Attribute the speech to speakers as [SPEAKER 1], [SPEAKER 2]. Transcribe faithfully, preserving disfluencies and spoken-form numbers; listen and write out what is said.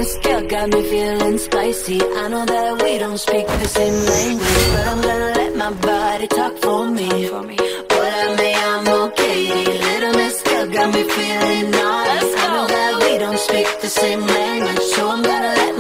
[SPEAKER 1] this girl got me feeling spicy. I know that we don't speak the same language, but I'm gonna let my body talk for me. Hola, me llamo Katie. Little miss girl got me feeling naughty. I know that we don't speak the same language, so I'm gonna let